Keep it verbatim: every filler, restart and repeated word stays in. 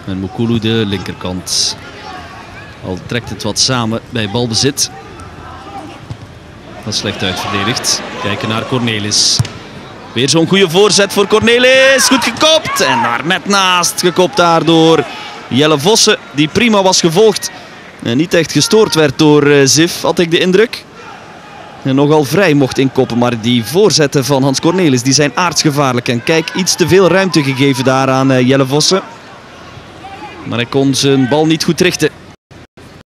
En Mukulu de linkerkant. Al trekt het wat samen bij balbezit. Dat is slecht uitverdedigd. Kijken naar Cornelis. Weer zo'n goede voorzet voor Cornelis. Goed gekopt. En daar net naast. Gekopt daardoor Jelle Vossen. Die prima was gevolgd. En niet echt gestoord werd door uh, Ziv, had ik de indruk. En nogal vrij mocht inkoppen. Maar die voorzetten van Hans Cornelis die zijn aardsgevaarlijk. En kijk, iets te veel ruimte gegeven daar aan uh, Jelle Vossen. Maar hij kon zijn bal niet goed richten.